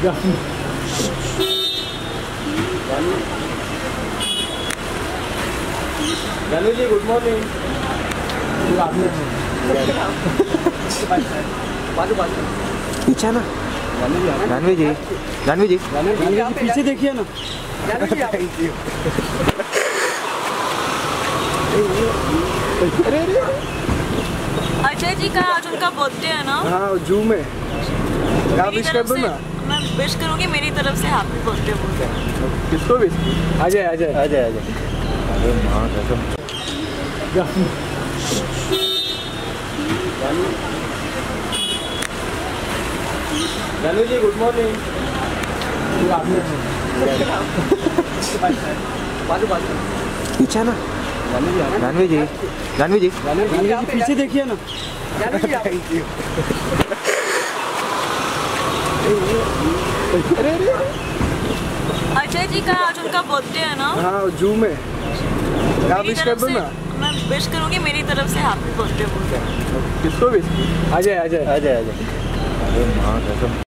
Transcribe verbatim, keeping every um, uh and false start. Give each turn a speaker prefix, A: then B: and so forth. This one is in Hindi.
A: Janvi ji good morning.
B: पीछे ना जानवी जी, जानवी जी,
A: जानवी जी पीछे देखिए ना।
C: अजय जी का आज उनका बर्थडे है ना?
A: हाँ जू में आप विश कर दो ना।
C: मैं विश करूंगी, मेरी तरफ से हैप्पी बर्थडे बोल के।
A: किसको विश? अजय अजय
B: अजय अजय अरे माँ कसम।
A: Janvi ji good morning.
B: पीछे ना जानवी जी, जानवी जी,
A: जानवी जी पीछे देखिए ना।
C: अजय जी का आज उनका बर्थडे है ना?
A: हाँ जू में आप विश कर दो ना।
C: मैं विश करूंगी, मेरी तरफ से हैप्पी बर्थडे बोल के।
A: किसको विश? अजय अजय
B: अजय अजय अरे माँ कसम।